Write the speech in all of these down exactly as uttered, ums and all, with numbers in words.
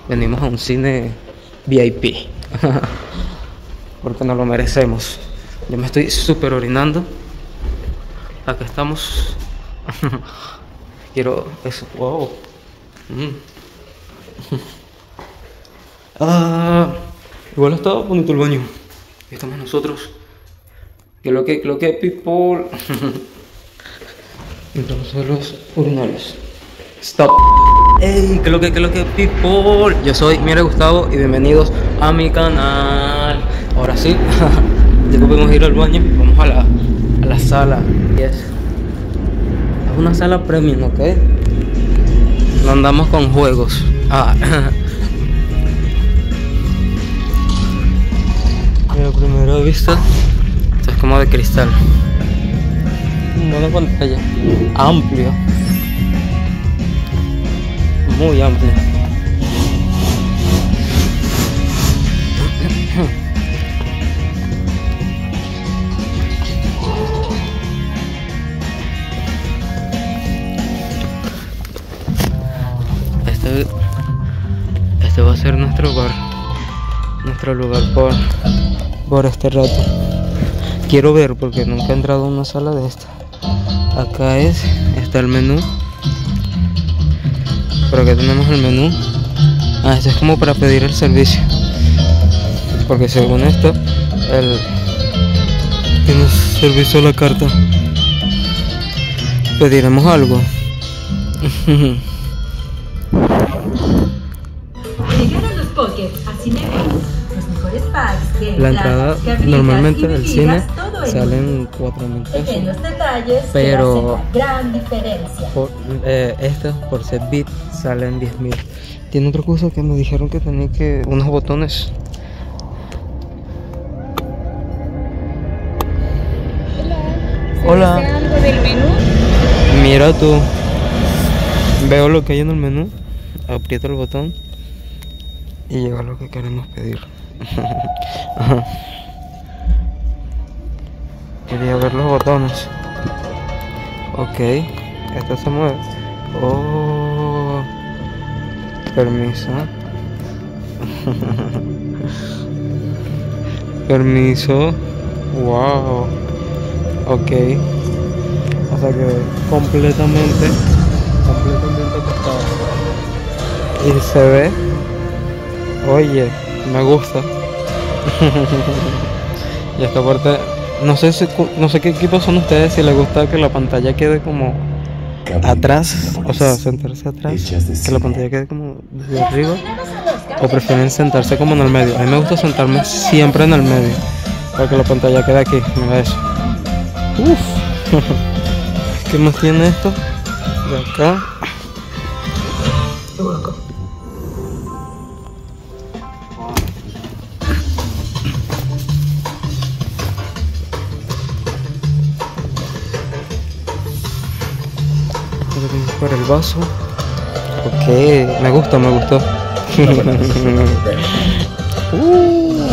venimos a un cine V I P. Porque nos lo merecemos. Yo me estoy súper orinando. Acá estamos. Quiero eso. Wow. Mm. Ah, igual está bonito el baño. Aquí estamos nosotros. Que lo que, lo que, people. Entramos a los urinarios. Stop. Ey, que lo que, que lo que, people. Yo soy Mira Gustavo y bienvenidos a mi canal. Ahora sí, ya que podemos ir al baño. Vamos a la, a la sala. Yes. Es una sala premium, ¿ok? No andamos con juegos. Ah. Mira, primera vista. Esto es como de cristal. Buena pantalla. Amplio. Muy amplio. Este, este va a ser nuestro hogar. Nuestro lugar por, por este rato. Quiero ver porque nunca he entrado a una sala de esta. Acá es, está el menú. Por acá tenemos el menú. Ah, esto es como para pedir el servicio. Porque según esto, el tiene servicio a la carta. Pediremos algo. Llegaron los Pocket a Cinemex. Los mejores packs que La entrada normalmente del cine salen cuatro mil pesos. Pequeños detalles pero que hacen la gran diferencia. Por, eh, estos por set bit salen diez mil. Tiene otra cosa que me dijeron que tenía que unos botones. Hola. ¿Desea algo del menú? Mira tú. Veo lo que hay en el menú. Aprieto el botón y llega lo que queremos pedir. Quería ver los botones. Ok, esto se mueve. Oh, permiso. Permiso. Wow. Ok. O sea que completamente, completamente acostado. Y se ve. Oye, me gusta. Y esta parte, no sé si, no sé qué equipos son ustedes, si les gusta que la pantalla quede como atrás, o sea, sentarse atrás, que la pantalla quede como desde arriba, o prefieren sentarse como en el medio. A mí me gusta sentarme siempre en el medio, para que la pantalla quede aquí. Mira eso. Uff. ¿Qué más tiene esto? De acá. Para el vaso. Ok, me gusta, me gustó. uh.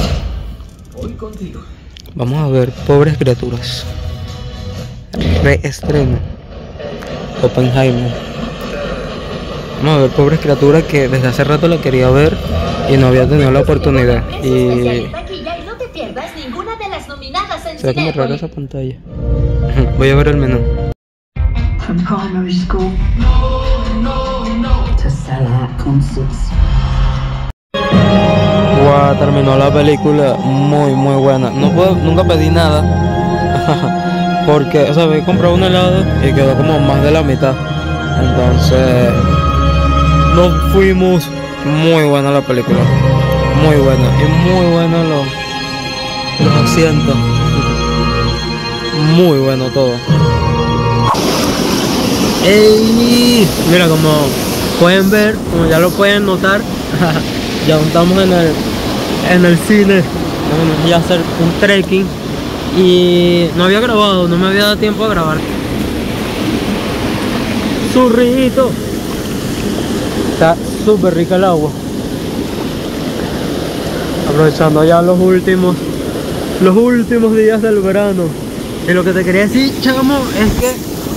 Vamos a ver Pobres Criaturas. Reestreno. Oppenheimer. Vamos a ver Pobres Criaturas, que desde hace rato la quería ver y no había tenido la oportunidad. Y se ve como rara esa pantalla. Voy a ver el menú. From primary school to sellout concerts. Wow, terminó la película muy muy buena. No puedo, nunca pedí nada. Porque, o sea, había comprado un helado y quedó como más de la mitad. Entonces nos fuimos. Muy buena la película. Muy buena. Y muy buenos los, los asientos. Muy bueno todo. ¡Ey! Mira, como pueden ver, como ya lo pueden notar, ya estamos en el, en el cine. Vamos a hacer un trekking. Y no había grabado, no me había dado tiempo a grabar. Zurrito. Está súper rica el agua. Aprovechando ya los últimos Los últimos días del verano. Y lo que te quería decir, chamo, es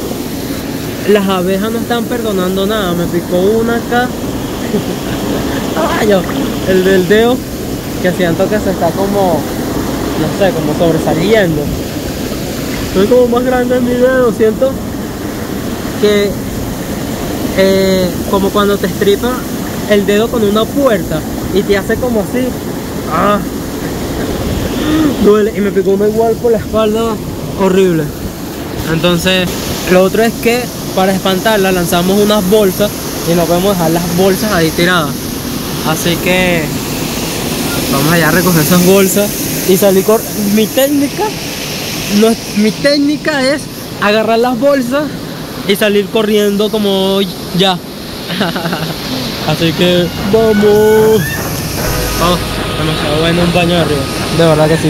que las abejas no están perdonando nada. Me picó una acá Ah, yo, el del dedo que siento que se está como, no sé, como sobresaliendo. Soy como más grande en mi dedo, siento que eh, como cuando te estripa el dedo con una puerta y te hace como así. Ah, duele, y me picó uno igual por la espalda, horrible. Entonces, lo otro es que para espantarla lanzamos unas bolsas y no podemos dejar las bolsas ahí tiradas. Así que vamos allá a recoger esas bolsas y salir con mi técnica. No, mi técnica es agarrar las bolsas y salir corriendo como ya. Así que vamos. Oh, demasiado bueno un baño de arriba. De verdad que sí.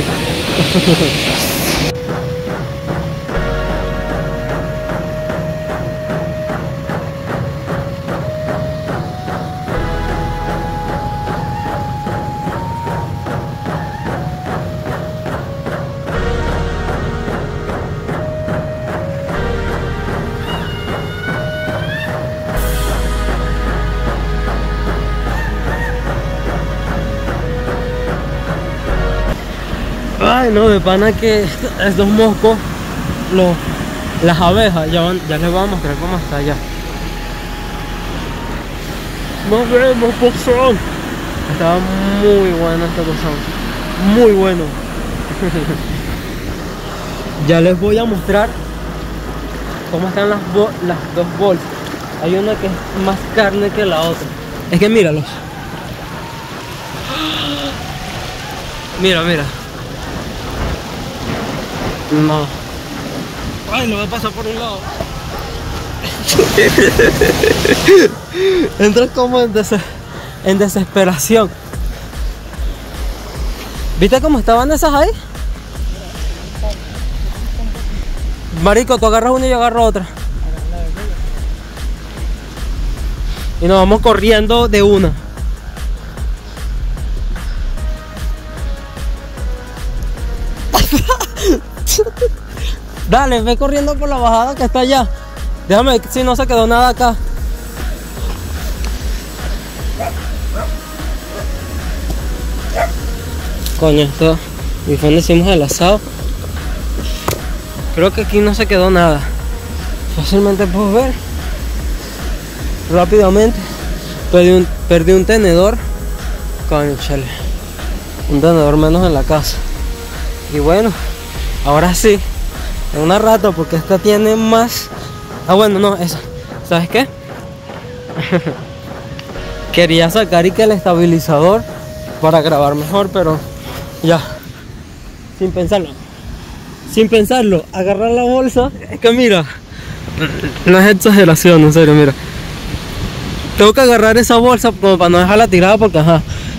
Ay, no, de pana que estos moscos, los, las abejas, ya, van, ya les voy a mostrar cómo está allá. Nos vemos, pozón. Estaba muy bueno este pozón, muy bueno. Ya les voy a mostrar cómo están las, las dos bolsas. Hay una que es más carne que la otra. Es que míralos. Mira, mira. No. Ay, no me pasa por un lado. Entras como en, des en desesperación. ¿Viste cómo estaban esas ahí? Marico, tú agarras una y yo agarro otra. Y nos vamos corriendo de una. Dale, ve corriendo por la bajada que está allá. Déjame ver si no se quedó nada acá. Coño, esto. Y fue donde hicimos el asado. Creo que aquí no se quedó nada. Fácilmente puedo ver. Rápidamente. Perdí un, perdí un tenedor. Coño, chale. Un tenedor menos en la casa. Y bueno, ahora sí. En una rata, porque esta tiene más. Ah, bueno, no, esa. ¿Sabes qué? Quería sacar y que el estabilizador para grabar mejor, pero ya. Sin pensarlo. Sin pensarlo, agarrar la bolsa. Es que mira, no es exageración, en serio, mira. Tengo que agarrar esa bolsa como para no dejarla tirada porque ajá.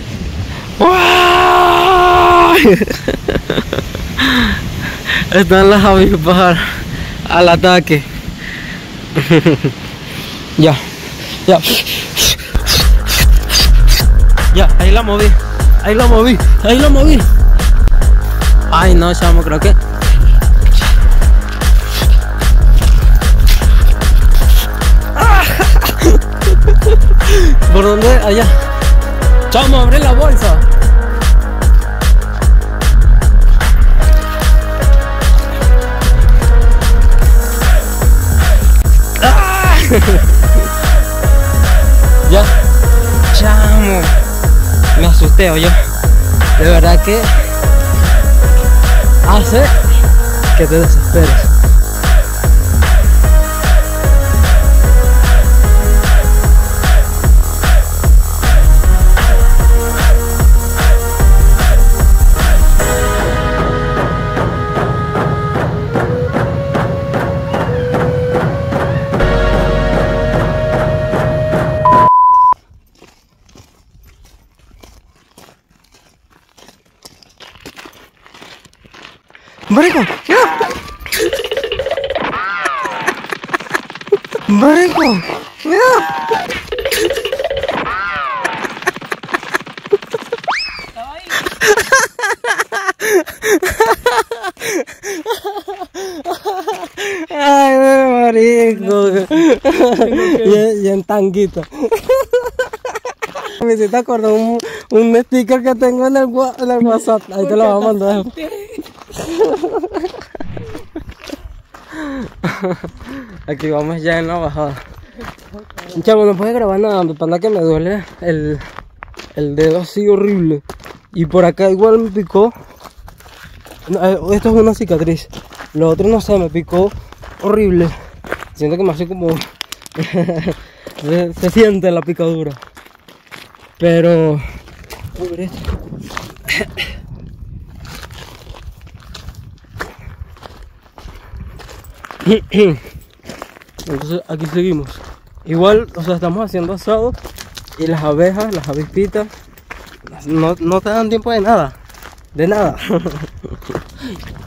Están las avispas al ataque. Ya, ya. Ya, ahí la moví. Ahí la moví. Ahí la moví. Ay, no, chamo, creo que. ¿Por dónde? Allá. Chamo, abre la bolsa. Ya, chamo, me asusté, oye. De verdad que hace que te desesperes. Marico, mira. Marico, mira. Ay, marico. Y, y en tanguito. Me hiciste acordar un, un sticker que tengo en el, en el WhatsApp. Ahí te lo voy a mandar. Aquí vamos ya en la bajada. Chavo, no puedes grabar nada, me pasa que me duele el, el dedo así horrible. Y por acá igual me picó. No, esto es una cicatriz. Lo otro no sé, me picó horrible. Siento que me hace como... se, se siente la picadura. Pero... Entonces aquí seguimos. Igual, o sea, estamos haciendo asado. Y las abejas, las avispitas no, no te dan tiempo de nada. De nada.